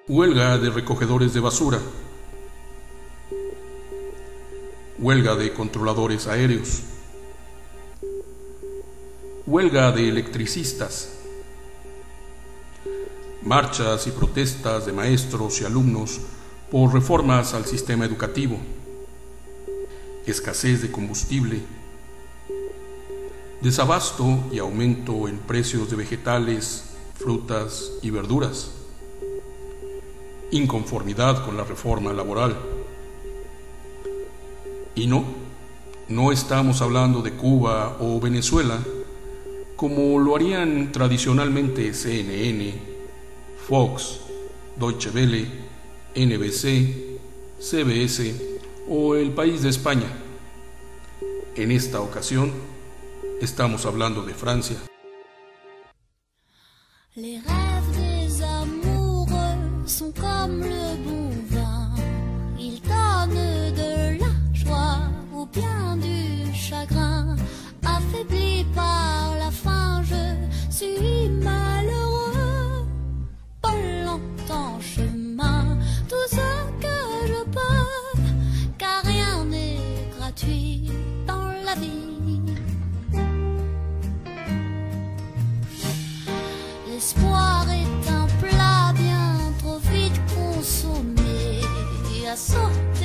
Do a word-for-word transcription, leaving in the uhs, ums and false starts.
Huelga de recogedores de basura. Huelga de controladores aéreos. Huelga de electricistas. Marchas y protestas de maestros y alumnos por reformas al sistema educativo. Escasez de combustible. Desabasto y aumento en precios de vegetales, frutas y verduras. Inconformidad con la reforma laboral. Y no, no estamos hablando de Cuba o Venezuela, como lo harían tradicionalmente C N N, Fox, Deutsche Welle, N B C, C B S o El País de España. En esta ocasión, estamos hablando de Francia. Les rêves des amoureux sont comme le bon vin. Ils donnent de la joie ou bien du chagrin. Affaibli par la faim, je suis malheureux. Pas longtemps chemin, tout ce que je peux, car rien n'est gratuit dans la vie. L'espoir est un plat bien trop vite consommé, à sauter